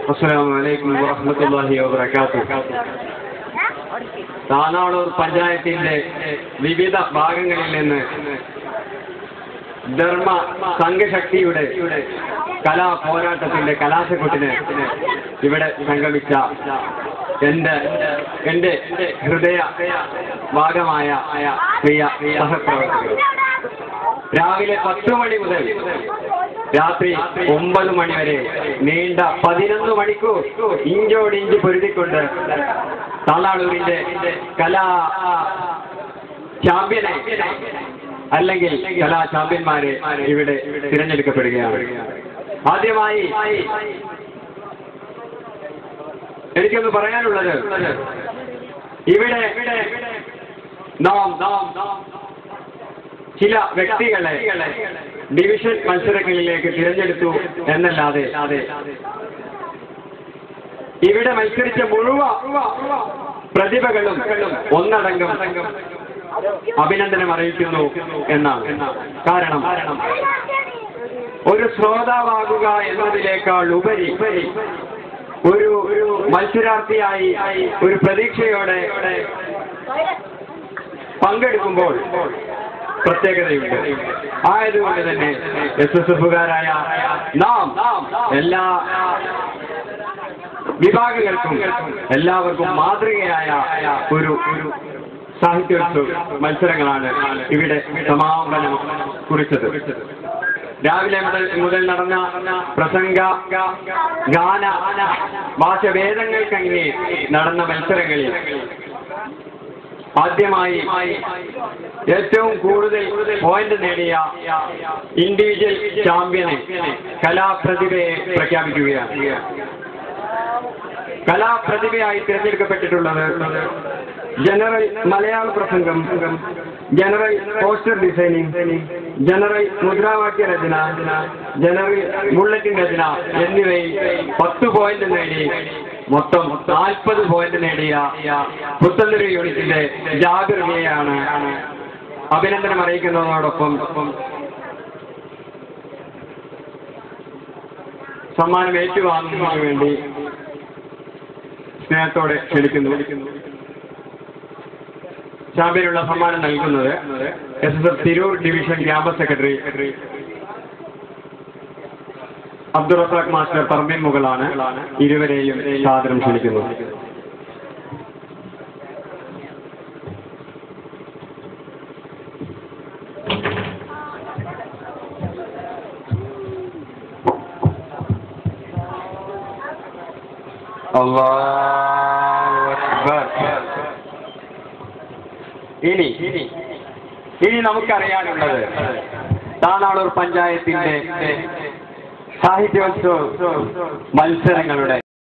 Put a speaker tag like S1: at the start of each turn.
S1: അസ്സലാമു വറഹ്മത്തുള്ളാഹി വബറകാതുഹു. താനാളൂർ പഞ്ചായത്തിന്റെ വിവിധ ഭാഗങ്ങളിൽ നിന്ന് ധർമ്മ സംഘശക്തിയുടെ കലാ പോരാട്ടത്തിന്റെ കലാശക്കൊട്ടിന് ഇവിടെ സംഗമിച്ച എന്റെ ഹൃദയ ഭാഗമായ പ്രിയ സഹപ്രവർത്തകർ, രാവിലെ 10 മണി മുതൽ രാത്രി 9 മണി വരെ നീണ്ട 11 മണിക്കൂർ ഇഞ്ചോടിഞ്ച് പൊരുതിക്കൊണ്ട് താളാളൂരിന്റെ കലാ ചാമ്പ്യനെ അല്ലെങ്കിൽ കലാ ചാമ്പ്യന്മാരെ ഇവിടെ തിരഞ്ഞെടുക്കപ്പെടുകയാണ്. ആദ്യമായി എനിക്കൊന്ന് പറയാനുള്ളത്, ഇവിടെ നാം ചില വ്യക്തികളെ ഡിവിഷൻ മത്സരങ്ങളിലേക്ക് തിരഞ്ഞെടുത്തു എന്നല്ലാതെ ഇവിടെ മത്സരിച്ച മുഴുവൻ പ്രതിഭകളും ഒന്നടങ്കം അഭിനന്ദനം അറിയിക്കുന്നു എന്നാണ്. കാരണം ഒരു ശ്രോതാവാകുക എന്നതിനേക്കാൾ ഉപരി ഒരു മത്സരാർത്ഥിയായി ഒരു പ്രതീക്ഷയോടെ പങ്കെടുക്കുമ്പോൾ പ്രത്യേകതയുണ്ട്. ആയതുകൊണ്ട് തന്നെ SSFകാരായ നാം എല്ലാ വിഭാഗങ്ങൾക്കും എല്ലാവർക്കും മാതൃകയായ ഒരു സാഹിത്യോത്സവ മത്സരങ്ങളാണ് ഇവിടെ സമാപനം കുറിച്ചത്. രാവിലെ മുതൽ നടന്ന പ്രസംഗ, ഗാന, ഭാഷഭേദങ്ങൾക്കങ്ങനെ നടന്ന മത്സരങ്ങളിൽ ആദ്യമായി ഏറ്റവും കൂടുതൽ പോയിന്റ് നേടിയ ഇൻഡിവിജ്വൽ ചാമ്പ്യനെ കലാപ്രതിഭയെ പ്രഖ്യാപിക്കുകയാണ്. കലാപ്രതിഭയായി തിരഞ്ഞെടുക്കപ്പെട്ടിട്ടുള്ളത് ജനറൽ മലയാള പ്രസംഗം, ജനറൽ പോസ്റ്റർ ഡിസൈനിങ്, ജനറൽ മുദ്രാവാക്യ രചന, ജനറൽ ബുള്ളറ്റിൻ രചന എന്നിവയിൽ 10 പോയിന്റ് നേടി മൊത്തം 40 പോയിന്റ് നേടിയ പുത്തൻതുരു യൂണിറ്റിന്റെ ജാഗൃതിയെയാണ് അഭിനന്ദനം അറിയിക്കുന്നതോടൊപ്പം സമ്മാനം ഏറ്റുവാങ്ങുന്നതിന് വേണ്ടി സ്നേഹത്തോടെ ക്ഷണിക്കുന്നു. ചാമ്പ്യനുള്ള സമ്മാനം നൽകുന്നത് SSF Tirur division campus secretary Abdul Razak master പറമ്പിൻ മുകളാണ്. ഇരുവരെയും സാദരം ക്ഷണിക്കുന്നു. അല്ലാഹു അക്ബർ. ഇനി നമുക്കറിയാനുള്ളത് താനാളൂർ പഞ്ചായത്തിന്റെ സാഹിത്യോത്സവ മത്സരങ്ങളുടെ